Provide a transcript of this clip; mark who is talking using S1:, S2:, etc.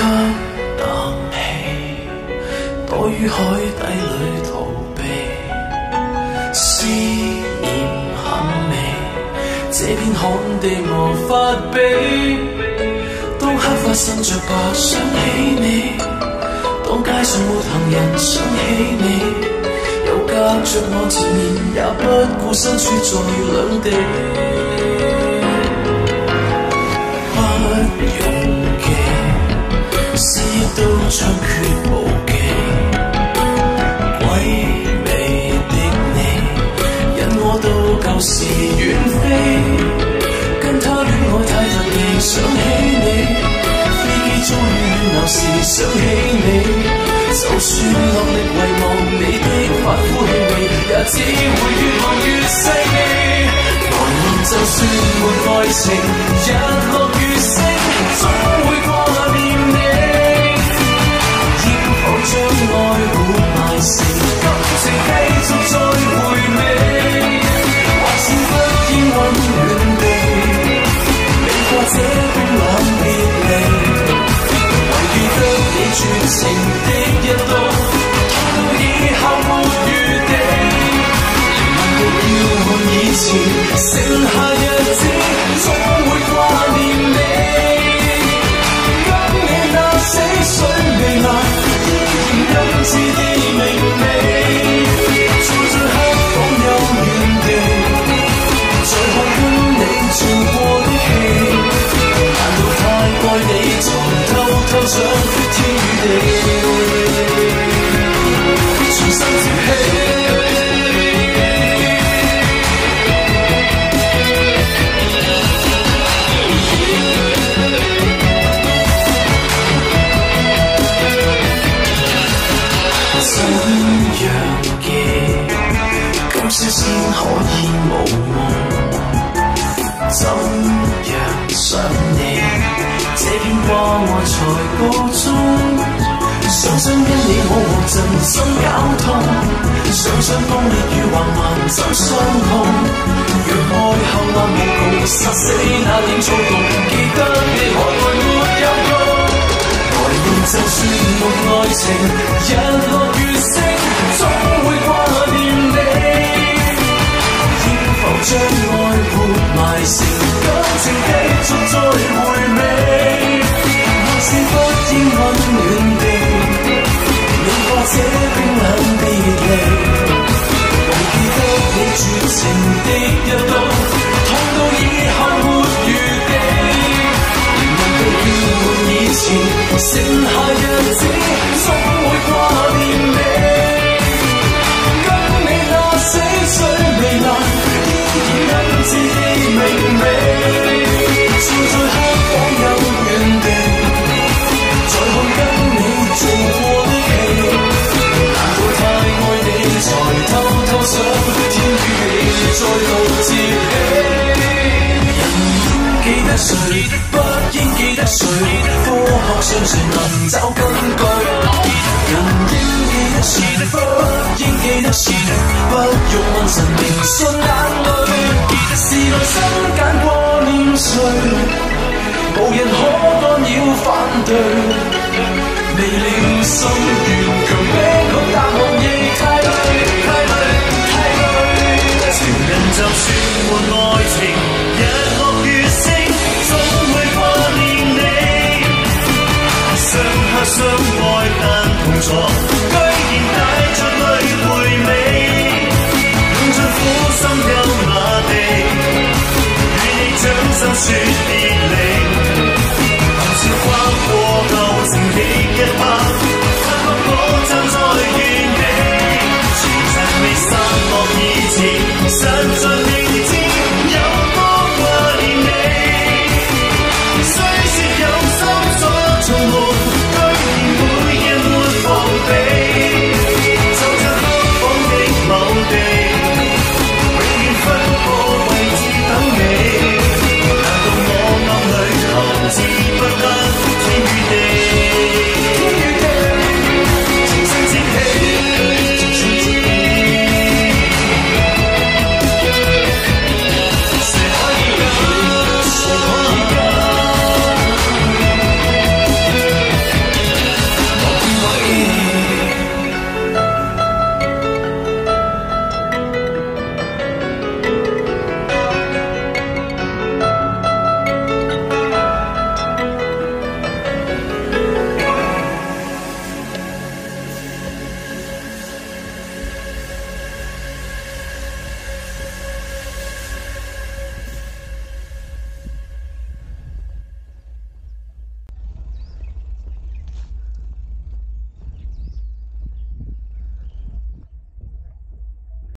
S1: 啖氣，躲於海底裏逃避。思念很美，這片旱地無法比。當黑髮滲着白，想起你；當街上沒行人，想起你。又隔着我前面，也不顧身處在兩地。不用記，思憶都猖獗無忌。鬼魅的你，引我到舊時遠飛。跟他戀愛太乏味，想起你。飛機遭遇亂流時，想起你。就算落力遺忘你的髮膚氣味，也只會越來越細膩。來年就算沒愛情，日落月升，總會掛念你。應否將愛活埋成感情，繼續再回味？還是不應溫暖地避過這冰冷別離？唯記得你絕情的一刀，痛到以後沒餘地。靈魂都要看以前，剩下日子總會掛念你。跟你那死水未爛，依然甘摯地明媚。在最黑房有原地，再看跟你做過的戲。難道太愛你，才偷偷想天與地？重新接起。怎樣記？今宵先可以無夢？怎樣想你？這片掛愛才告終。想想因你我和真心交通，想想當烈雨橫蠻怎傷痛。若愛後難無窮，殺死那點躁動，記得你何來沒有共？來年就算沒愛情，日落月升，總會掛念你。應否將愛活埋成感情，繼續再回味？還是不應溫暖地避過這冰冷別離？唯記得你絕情的一刀，痛到以後沒餘地。靈魂都要換以前，剩下日子總會掛念你。跟你那死水未爛，依然甘摯地明媚。在最黑房有原地，再看跟你做過的戲。難道太愛你，才偷偷想天與地再度接起？人應記得誰，不應記得誰？科學上誰能找根據？人應記得誰，不應記得誰？不用問神明信眼淚，是內心揀過念誰？無人可干擾反對。未了心願強迫好答案，亦太累太累太累。情人就算沒愛情，日落月升，總會掛念你。相克相愛但同坐，居然帶着淚回味。用盡苦心優雅地與你將心說。